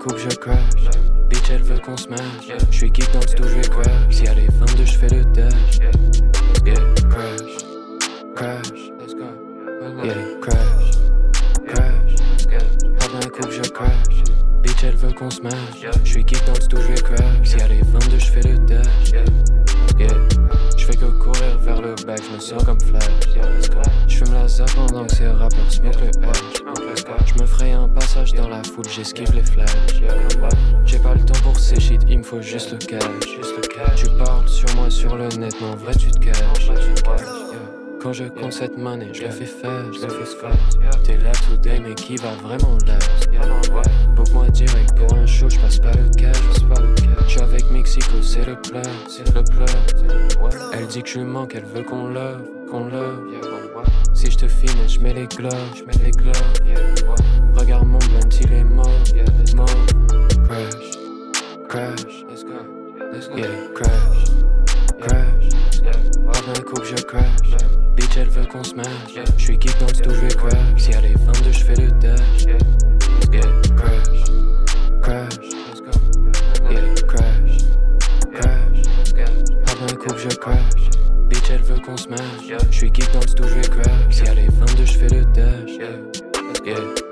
couple, je crash. Bitch, elle veut qu'on se smash. J'suis geek dans le stu, j'vais crash. Si elle est 22, j'fais le dash. Yeah, crash, crash. Yeah, crash, crash. Pas d'un couple, je crash. Bitch, elle veut qu'on se smash. J'suis geek dans le stu, j'vais crash. Si elle est 22, j'fais le dash. Yeah, j'fais que courir vers le bac, j'me sens comme Flash. J'fume la zap pendant que ces rappeurs smoke le hash. J'me ferai un passage dans la foule, j'esquive les flashs. J'ai pas le temps pour ces shit, il me faut juste le cash. Tu parles sur moi sur le net, mais en vrai tu te caches. Quand je compte cette money, je le fais faire, T'es là today, mais qui va vraiment là? Book-moi direct pour un show, j'passe pas le cash. J'suis avec Mexico, c'est le plat. Elle dit que je lui manque, elle veut qu'on love. Si j'te filme, j'mets les gloves. Regarde mon blunt, il est mauve. Crash, yeah, crash. Pas d'un couple, je crash. Bitch, elle veut qu'on se smash. J'suis geek dans le stu, j'vais crash. Si elle est 22, j'fais le dash. Yeah, crash. Yeah, crash. Pas d'un couple, je crash. Bitch, elle veut qu'on se smash. J'suis geek dans le stu, j'vais crash. Si elle est 22, j'fais le dash. Yeah.